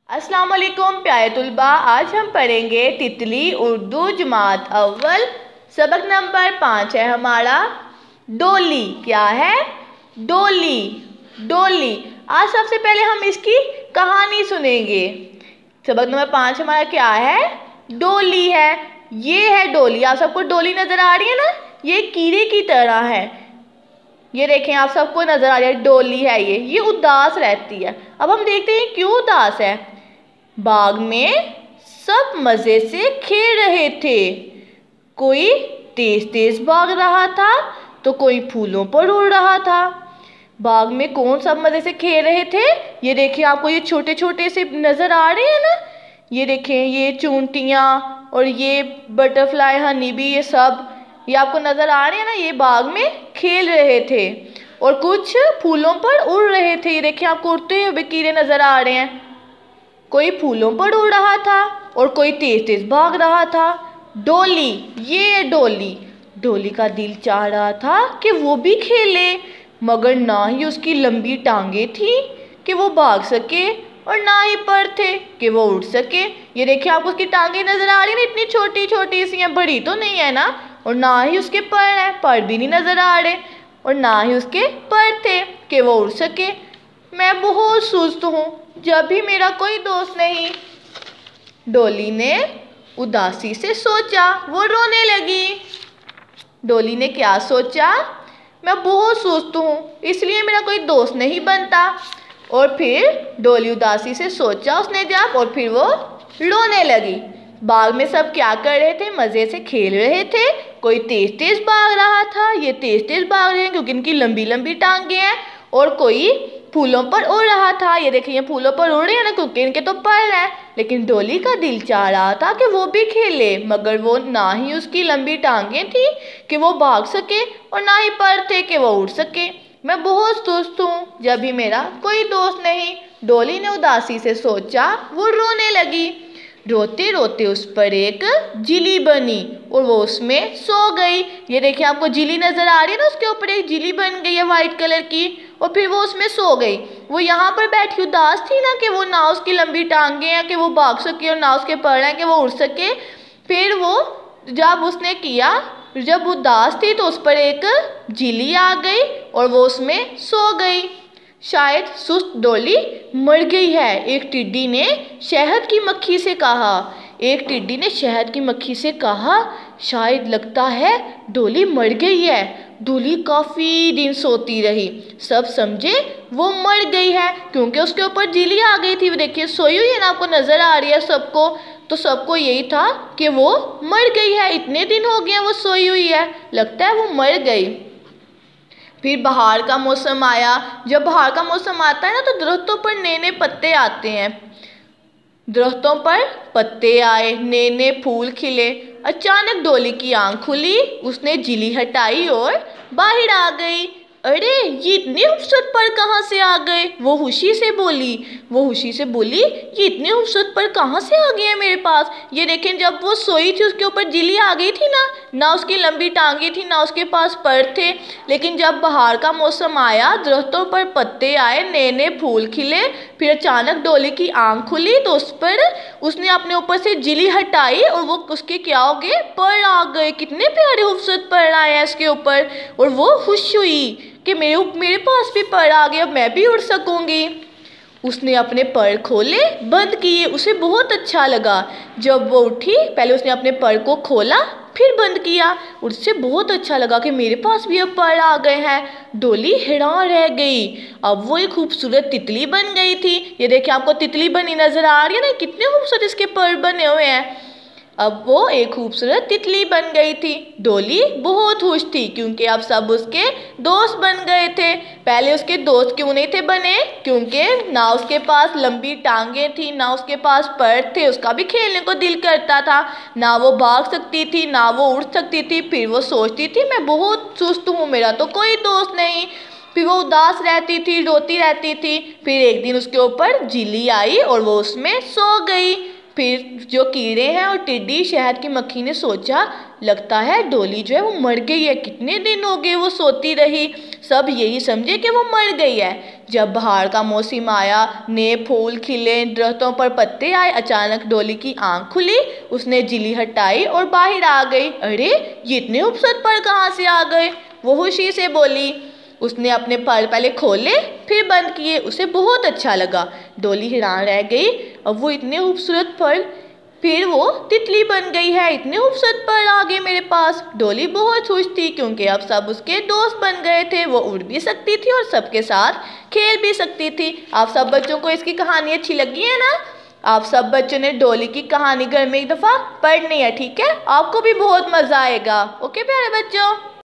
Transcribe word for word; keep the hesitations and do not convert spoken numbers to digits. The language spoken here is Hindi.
अस्सलाम वालेकुम प्यारे तुलबा, आज हम पढ़ेंगे तितली उर्दू जमात अव्वल। सबक नंबर पाँच है हमारा डोली। क्या है? डोली। डोली। आज सबसे पहले हम इसकी कहानी सुनेंगे। सबक नंबर पाँच हमारा क्या है? डोली है। ये है डोली। आप सबको डोली नज़र आ रही है ना? ये कीड़े की तरह है। ये देखें, आप सबको नजर आ रही है डोली है। ये ये उदास रहती है। अब हम देखते हैं क्यों उदास है। बाग में सब मजे से खेल रहे थे। कोई तेज तेज भाग रहा था तो कोई फूलों पर उड़ रहा था। बाग में कौन सब मजे से खेल रहे थे? ये देखिए, आपको ये छोटे छोटे से नजर आ रहे हैं ना? ये देखें, ये चूंटियाँ और ये बटरफ्लाई हनी बी, ये सब ये आपको नजर आ रहे हैं ना? ये बाग में खेल रहे थे और कुछ फूलों पर उड़ रहे थे। ये देखिए, आपको उड़ते हुए कीड़े नजर आ रहे हैं। कोई फूलों पर उड़ रहा था और कोई तेज तेज भाग रहा था। डोली, ये डोली। डोली का दिल चाह रहा था कि वो भी खेले, मगर ना ही उसकी लंबी टांगे थी कि वो भाग सके और ना ही पर थे कि वो उड़ सके। ये देखिए, आपको उसकी टांगे नजर आ रही है ना? इतनी छोटी छोटी सी हैं, बड़ी तो नहीं है ना? और ना ही उसके पर है, पर भी नहीं नजर आ रहे, और ना ही उसके पर थे कि वो उड़ सके। मैं बहुत सुस्त हूँ, जब भी मेरा कोई दोस्त नहीं। डोली ने उदासी से सोचा। वो रोने लगी। डोली ने क्या सोचा? मैं बहुत सुस्त हूँ, इसलिए मेरा कोई दोस्त नहीं बनता। और फिर डोली उदासी से सोचा उसने जब, और फिर वो रोने लगी। बाग में सब क्या कर रहे थे? मजे से खेल रहे थे। कोई तेज तेज भाग रहा था। ये तेज तेज भाग रहे हैं क्योंकि इनकी लंबी लंबी टांगे हैं। और कोई फूलों पर उड़ रहा था। ये देखिए, फूलों पर उड़ रहे हैं ना, क्योंकि इनके तो पर हैं। लेकिन डोली का दिल चाह रहा था कि वो भी खेले, मगर वो ना ही उसकी लंबी टांगे थी कि वो भाग सके और ना ही पर थे कि वो उड़ सके। मैं बहुत सुस्त हूँ, जब भी मेरा कोई दोस्त नहीं। डोली ने उदासी से सोचा। वो रोने लगी। रोते रोते उस पर एक जिली बनी और वो उसमें सो गई। ये देखिए, आपको जिली नजर आ रही है ना? उसके ऊपर एक जिली बन गई है वाइट कलर की, और फिर वो उसमें सो गई। वो यहाँ पर बैठी उदास थी ना, कि वो ना उसकी लंबी टांगे हैं कि वो भाग सके और ना उसके पर हैं कि वो उड़ सके। फिर वो जब उसने किया, जब उदास थी तो उस पर एक जिली आ गई और वो उसमें सो गई। शायद सुस्त डोली मर गई है, एक टिड्डी ने शहद की मक्खी से कहा। एक टिड्डी ने शहद की मक्खी से कहा, शायद लगता है डोली मर गई है। डोली काफी दिन सोती रही। सब समझे वो मर गई है, क्योंकि उसके ऊपर जिली आ गई थी। देखिए, सोई हुई है ना, आपको नजर आ रही है सबको। तो सबको यही था कि वो मर गई है। इतने दिन हो गए वो सोई हुई है, लगता है वो मर गई। फिर बहार का मौसम आया। जब बहार का मौसम आता है ना, तो दरख्तों पर नए नए पत्ते आते हैं। दरख्तों पर पत्ते आए, नए नए फूल खिले। अचानक डोली की आंख खुली। उसने जिली हटाई और बाहर आ गई। अरे, ये इतने खूबसूरत पर कहाँ से आ गए? वो खुशी से बोली। वो खुशी से बोली, ये इतने खूबसूरत पर कहाँ से आ गए हैं मेरे पास? ये देखें, जब वो सोई थी उसके ऊपर जिली आ गई थी ना, ना उसकी लंबी टांगे थी ना उसके पास पर थे। लेकिन जब बहार का मौसम आया, दरख्तों पर पत्ते आए, नए नए फूल खिले, फिर अचानक डोली की आंख खुली तो उस पर उसने अपने ऊपर से जिली हटाई और वो उसके क्या हो गए? पर आ गए। कितने प्यारे खूबसूरत पर आए हैं इसके ऊपर। और वो खुश हुई कि मेरे मेरे पास भी पर आ गया, मैं भी उड़ सकूंगी। उसने अपने पर खोले, बंद किए। उसे बहुत अच्छा लगा। जब वो उठी, पहले उसने अपने पर को खोला, फिर बंद किया। उससे बहुत अच्छा लगा कि मेरे पास भी अब पर आ गए हैं। डोली हैरान रह गई। अब वो एक खूबसूरत तितली बन गई थी। ये देखिए, आपको तितली बनी नजर आ रही है ना? कितने खूबसूरत इसके पर बने हुए हैं। अब वो एक खूबसूरत तितली बन गई थी। डोली बहुत खुश थी, क्योंकि अब सब उसके दोस्त बन गए थे। पहले उसके दोस्त क्यों नहीं थे बने? क्योंकि ना उसके पास लंबी टांगे थी, ना उसके पास पर थे। उसका भी खेलने को दिल करता था। ना वो भाग सकती थी, ना वो उड़ सकती थी। फिर वो सोचती थी, मैं बहुत सुस्त हूँ, मेरा तो कोई दोस्त नहीं। फिर वो उदास रहती थी, रोती रहती थी। फिर एक दिन उसके ऊपर जिली आई और वो उसमें सो गई। फिर जो कीड़े हैं और टिड्डी शहद की मक्खी ने सोचा, लगता है डोली जो है वो मर गई है, कितने दिन हो गए वो सोती रही। सब यही समझे कि वो मर गई है। जब बहार का मौसम आया, नए फूल खिले, दरख्तों पर पत्ते आए, अचानक डोली की आंख खुली। उसने झिल्ली हटाई और बाहर आ गई। अरे, ये इतने खूबसूरत पर कहाँ से आ गए? वो खुशी से बोली। उसने अपने पर पहले खोले फिर बंद किए। उसे बहुत अच्छा लगा। डोली हैरान रह गई, अब वो इतने खूबसूरत फल, फिर वो तितली बन गई है। इतने खूबसूरत फल आ गए मेरे पास। डोली बहुत खुश थी क्योंकि अब सब उसके दोस्त बन गए थे। वो उड़ भी सकती थी और सबके साथ खेल भी सकती थी। आप सब बच्चों को इसकी कहानी अच्छी लगी है ना? आप सब बच्चों ने डोली की कहानी घर में एक दफ़ा पढ़नी है, ठीक है? आपको भी बहुत मज़ा आएगा। ओके प्यारे बच्चों।